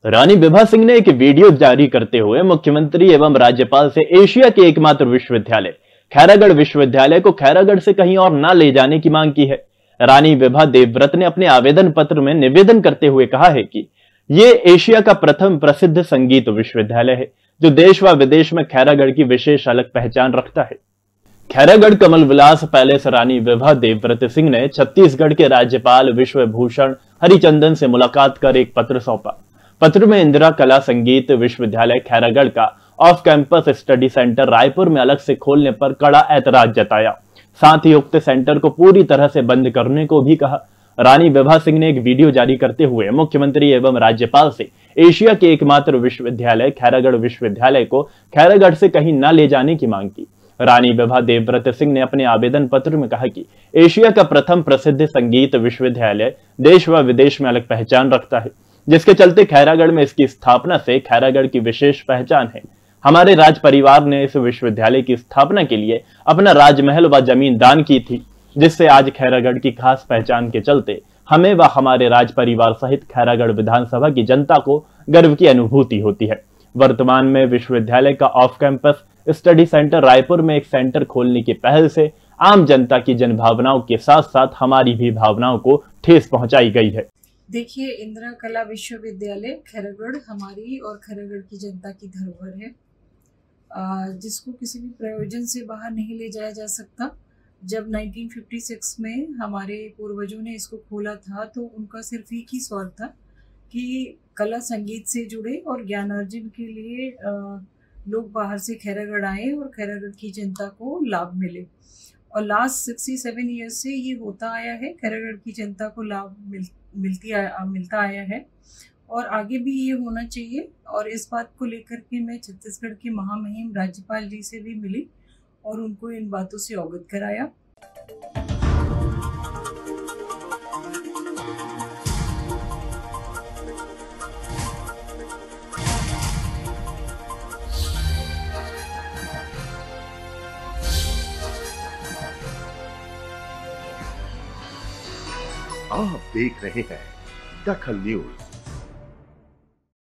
रानी विभा सिंह ने एक वीडियो जारी करते हुए मुख्यमंत्री एवं राज्यपाल से एशिया के एकमात्र विश्वविद्यालय खैरागढ़ विश्वविद्यालय को खैरागढ़ से कहीं और न ले जाने की मांग की है। रानी विभा देवव्रत ने अपने आवेदन पत्र में निवेदन करते हुए कहा है कि ये एशिया का प्रथम प्रसिद्ध संगीत विश्वविद्यालय है जो देश व विदेश में खैरागढ़ की विशेष अलग पहचान रखता है। खैरागढ़ कमल विलास पैलेस रानी विभा देवव्रत सिंह ने छत्तीसगढ़ के राज्यपाल विश्वभूषण हरिचंदन से मुलाकात कर एक पत्र सौंपा। पत्र में इंदिरा कला संगीत विश्वविद्यालय खैरागढ़ का off campus study centre Raipur में अलग से खोलने पर कड़ा ऐतराज जताया। साथ ही उक्त सेंटर को पूरी तरह से बंद करने को भी कहा। रानी विभा सिंह ने एक वीडियो जारी करते हुए मुख्यमंत्री एवं राज्यपाल से एशिया के एकमात्र विश्वविद्यालय खैरागढ़ विश्वविद्यालय को खैरागढ़ से कहीं न ले जाने की मांग की। रानी विभा देवव्रत सिंह ने अपने आवेदन पत्र में कहा कि एशिया का प्रथम प्रसिद्ध संगीत विश्वविद्यालय देश व विदेश में अलग पहचान रखता है, जिसके चलते खैरागढ़ में इसकी स्थापना से खैरागढ़ की विशेष पहचान है। हमारे राज परिवार ने इस विश्वविद्यालय की स्थापना के लिए अपना राजमहल व जमीन दान की थी, जिससे आज खैरागढ़ की खास पहचान के चलते हमें व हमारे राज परिवार सहित खैरागढ़ विधानसभा की जनता को गर्व की अनुभूति होती है। वर्तमान में विश्वविद्यालय का off campus study centre Raipur में एक सेंटर खोलने की पहल से आम जनता की जनभावनाओं के साथ साथ हमारी भी भावनाओं को ठेस पहुंचाई गई है। देखिए, इंदिरा कला विश्वविद्यालय खैरागढ़ हमारी और खैरागढ़ की जनता की धरोहर है, जिसको किसी भी प्रयोजन से बाहर नहीं ले जाया जा सकता। जब 1956 में हमारे पूर्वजों ने इसको खोला था तो उनका सिर्फ एक ही स्वार्थ था कि कला संगीत से जुड़े और ज्ञानार्जन के लिए लोग बाहर से खैरागढ़ आए और खैरागढ़ की जनता को लाभ मिले। और लास्ट 67 ईयर्स से ये होता आया है, खैरागढ़ की जनता को लाभ मिलता आया है और आगे भी ये होना चाहिए। और इस बात को लेकर के मैं छत्तीसगढ़ के महामहिम राज्यपाल जी से भी मिली और उनको इन बातों से अवगत कराया। आप देख रहे हैं दखल न्यूज।